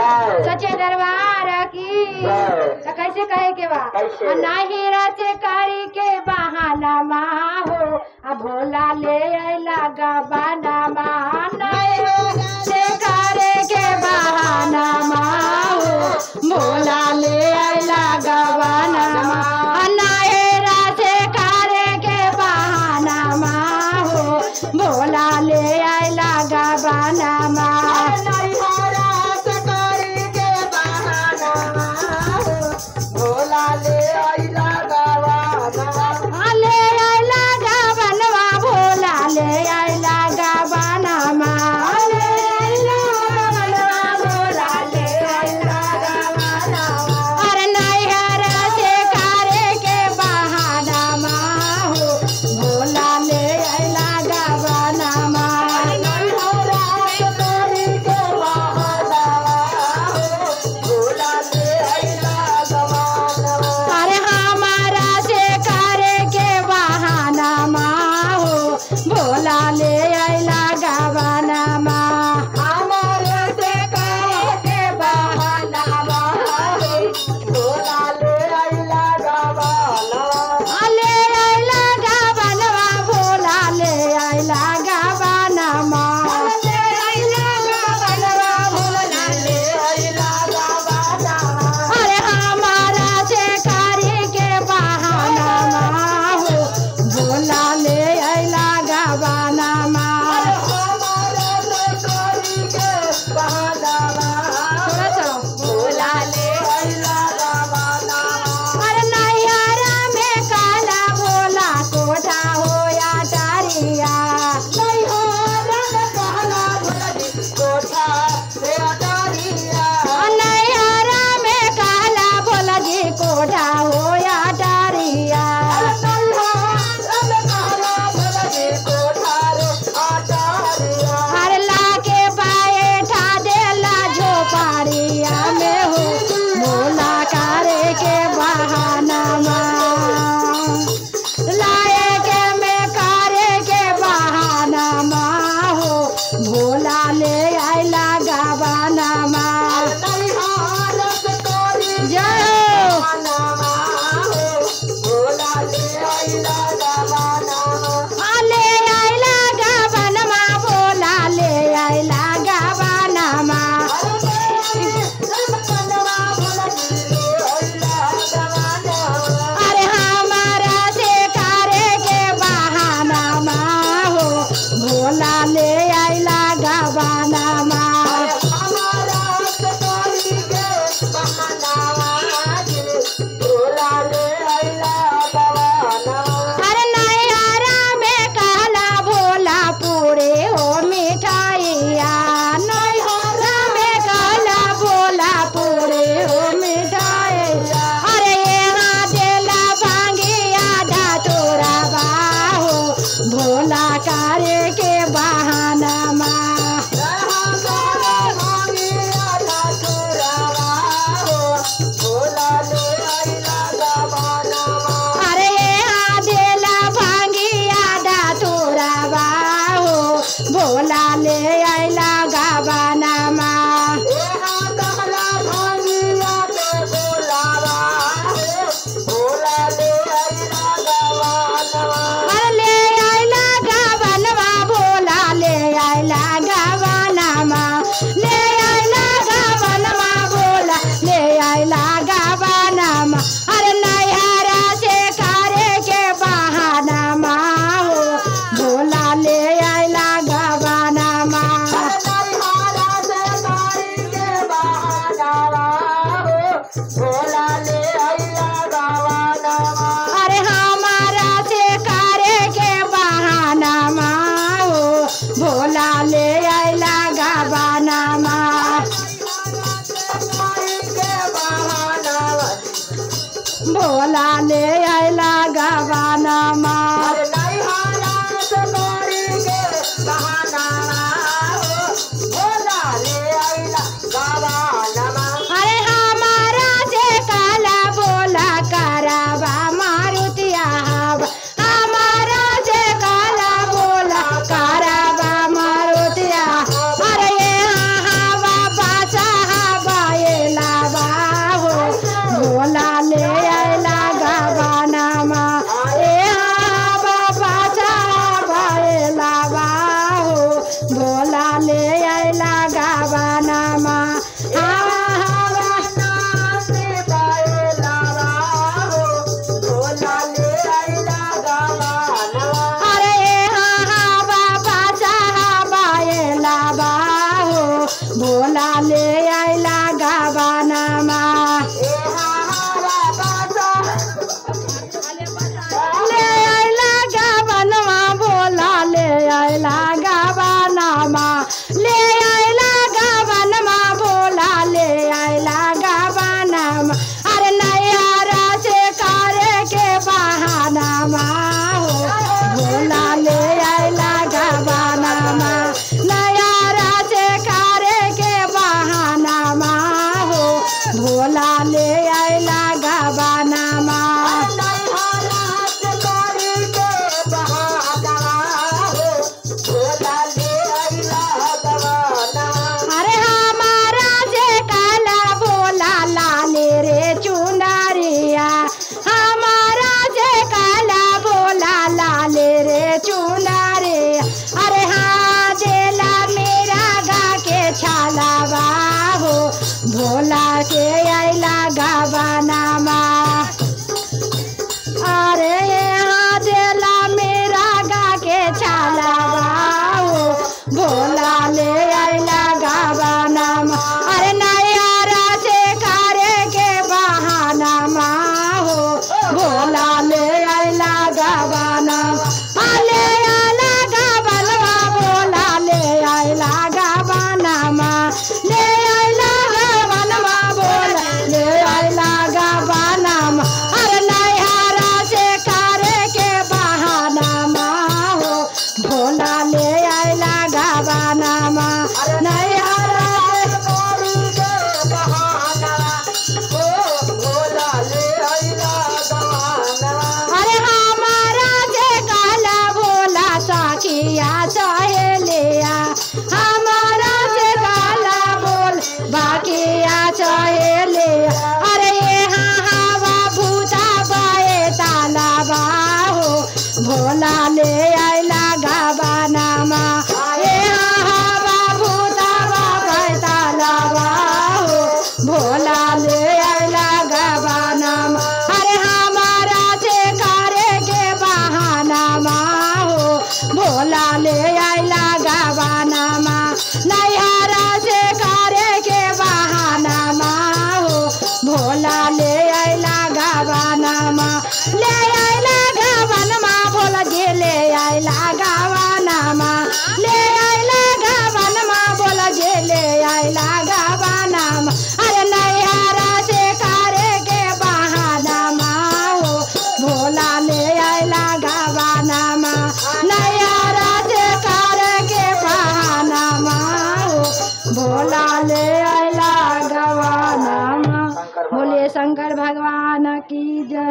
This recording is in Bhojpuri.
सच्चे दरबार की। तो कैसे कहे के बा नहीं रचे कारी के बहाना माँ हो भोला ले लगा बना माँ नहीं करे के बहाना माँ हो भोला ले लगा बना माँ नहीं रचे करे के बहाना माँ हो भोला ले लगा बना माँ भोला ले ले आइला गवानमा ले आइला गवानमा भोला ले आइला गवानमा ले आइला गवानमा भोला ले आइला गवानमा अरे नैहरा से करे के बहानामा हो भोला ले आइला गवानमा नैहरा से करे के बहानामा हो भोला ले आइला गवानमा अरे हमारा से काला भोला लाले रे चुनरिया हमारा से काला भोला लाले रे चुनरिया अरे हाँ देला मेरा गा के छालावा हो भोला के आइला गवानमा अरे यहाँ देला मेरा गा के छालावा हो भोला ले आइला गवानमा अरे नैहरा से करे के बहानामा हो भोला ले आइला गवानमा ले आइला गवानमा भोला ले आइला गवानमा ले आइला गवानमा भोला ले आइला गवानमा अरे नैहरा से करे के बहानामा हो भोला ले आइला गवानमा नैहरा अरे हमारा से काला भोला साखिया सहेलिया हमारा से काला बोल बाकिया सहेलिया अरे यहाँ हवा भूता बाए तालाबा हो भोला ले आइला गवानमा यहाँ हवा भूता बाए तालाबा हो भोला ले आइला गवानमा अरे हमारा से करे के बहानामा हो भोला ले आइला गवानमा नैहरा से करे के बहानामा हो भोला ले आइला गवानमा ले आइला गवानमा भोला जी ले आइला गवानमा ले आइला गवानमा भोला जी ले आइला गवानमा अरे नैहरा से करे के बहानामा हो भोला ले आइला गवानमा नैहरा से करे के बहानामा हो भोला ले आइला गवानमा बोले शंकर भगवान की जय।